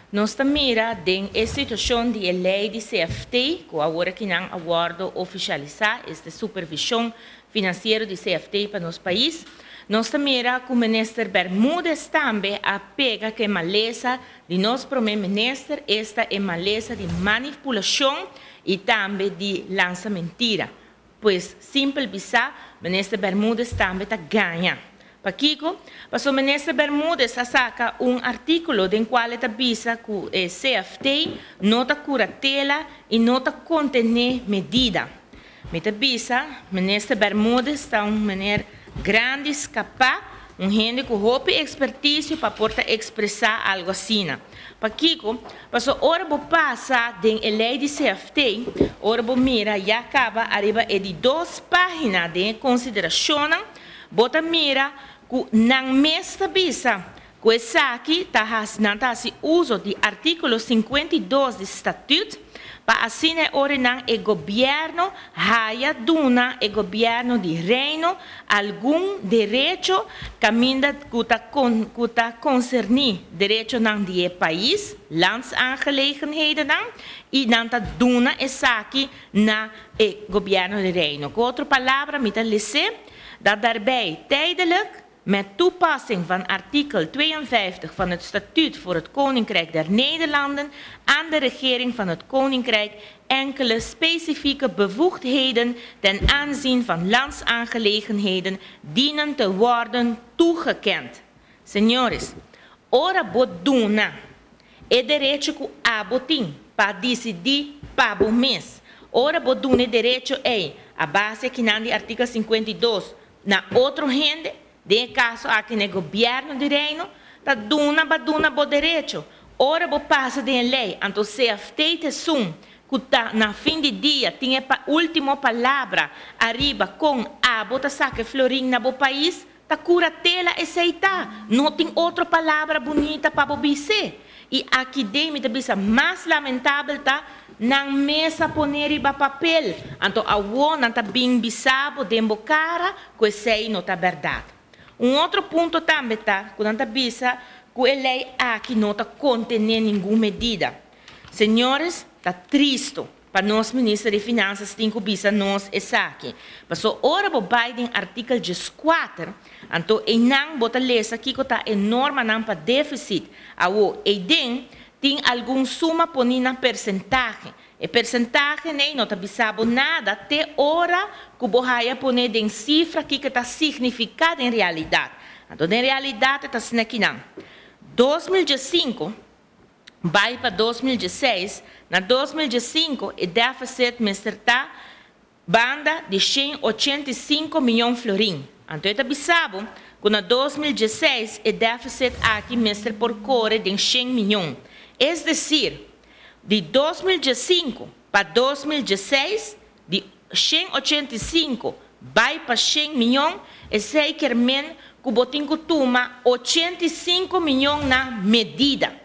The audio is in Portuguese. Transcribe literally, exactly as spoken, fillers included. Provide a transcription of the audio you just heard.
nós mira den a situação de lei de C F T, que agora que não aguardo oficializar esta supervisão financeira de C F T para nosso país. Nós mira que o ministro Bermúdez também apega que a maleza de nosso primeiro-ministro esta é maleza de manipulação e também de lança mentira. Pois, simplesmente, o ministro Bermúdez também está ganhando. Para Kiko, o ministro Bermúdez saca um artículo em qual ele diz que o C F T não está curatela e não está contendo medida. Me diz, o ministro Bermúdez está uma maneira grande, capaz, um gente com roupa e expertise para poder expressar algo assim. Para Kiko, mas hora bo passa den a lei de C F T, hora bo mira e acaba arriba é de duas páginas de consideração, bota mira que não mesma bisa, que essa aqui tá não tá se uso de artículo cinquenta e dois do estatuto para assim ordenar o governo haya duna o governo de reino algum direito caminda que tá con que tá concerni direito não de país landsangelegenheden não e não tá duna essa aqui na o governo de reino. Com outra palavra, me tá lese dat daarbij tijdelijk met toepassing van artikel tweeënvijftig van het Statuut voor het Koninkrijk der Nederlanden aan de regering van het Koninkrijk enkele specifieke bevoegdheden ten aanzien van landsaangelegenheden dienen te worden toegekend. Senhores, ora boduna é direito que abotim para decidir para o mês. Ora boduna é direito é a base que não de artigo cinquenta e dois na outro rende de caso aqui no governo de reino, tá duna baduna bo direito. Ora bo passa de lei, então C F T te sum, que tá na fim de dia tinha a última palavra arriba com a bota saque florim na bo país, tá cura tela aceitar. Não tem outra palavra bonita para bobice. E aqui dentro da bisa mais lamentável tá não mesa poner riba papel. Então a wona tá bem bisabo dembo cara, que sei não tá verdade. Um outro ponto também está, quando a bisa, que a lei aqui não está contendo nenhuma medida. Senhores, está triste para nós, ministro de Finanças, tem que bisa nós essa aqui. Mas ora, o Biden, artigo quatro, então, e não bota lesa aqui que está enorme não para déficit. Awo, e den, tem algum suma ponina percentagem. E percentagem nem não está bisabo nada até hora que o Bohaia põe em cifra que está significada em realidade. Então, em realidade, está assim aqui não. dois mil e cinco vai para dois mil e seis. Na dois mil e cinco, o déficit está banda de cento e oitenta e cinco milhões de florins. Então, está bisabo que na dois mil e seis, o déficit aqui mestre por core de cem milhões. É decir, de dois mil e cinco para dois mil e seis, de cento e oitenta e cinco vai para cem milhões, e sei que o botinho toma oitenta e cinco milhões na medida.